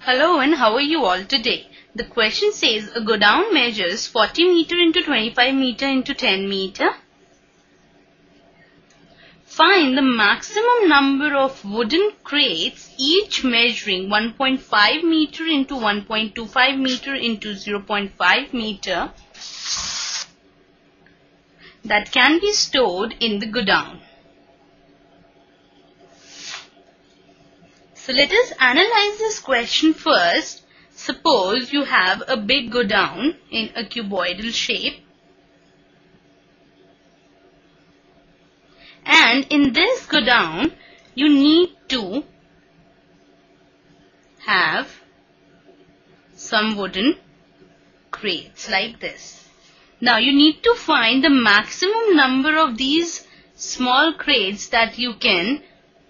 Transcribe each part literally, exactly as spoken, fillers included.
Hello and how are you all today? The question says a godown measures forty meter into twenty-five meter into ten meter. Find the maximum number of wooden crates, each measuring one point five meter into one point two five meter into zero point five meter, that can be stored in the godown. So let us analyze this question first. Suppose you have a big godown in a cuboidal shape, and in this godown you need to have some wooden crates like this. Now you need to find the maximum number of these small crates that you can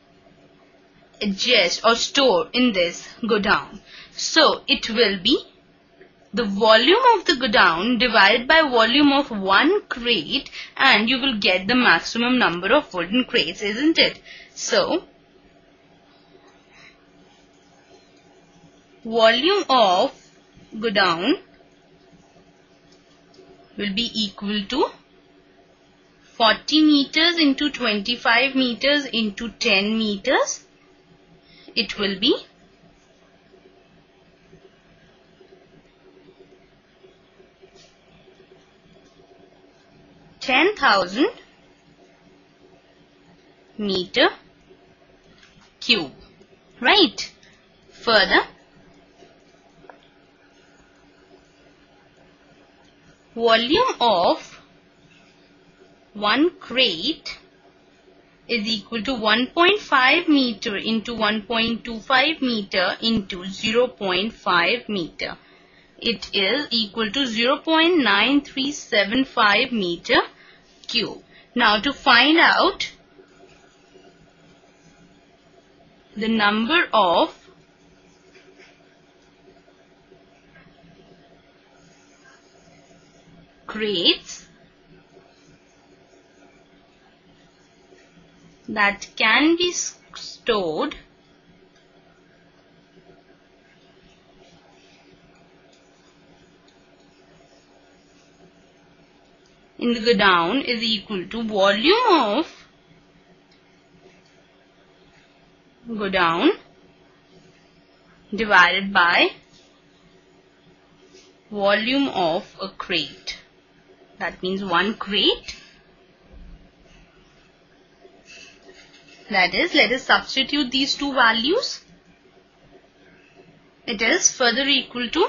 adjust or store in this godown. So it will be the volume of the godown divided by volume of one crate, and you will get the maximum number of wooden crates, isn't it? So volume of godown will be equal to forty meters into twenty-five meters into ten meters. It will be ten thousand meter cube, right? Further, volume of one crate is equal to one point five meter into one point two five meter into zero point five meter. It is equal to zero point nine three seven five meter cube. Now to find out the number of crates that can be stored in the godown is equal to volume of godown divided by volume of a crate. That means one crate. That is, let us substitute these two values. It is further equal to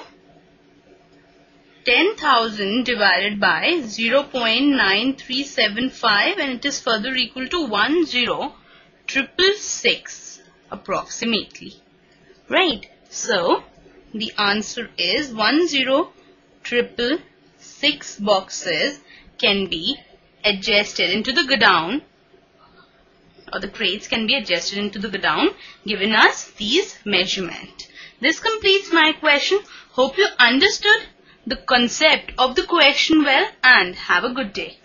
ten thousand divided by zero point nine three seven five, and it is further equal to one zero triple six approximately. Right? So, the answer is one zero triple six boxes can be adjusted into the godown, or the crates can be adjusted into the godown, giving us these measurement. This completes my question. Hope you understood the concept of the question well, and have a good day.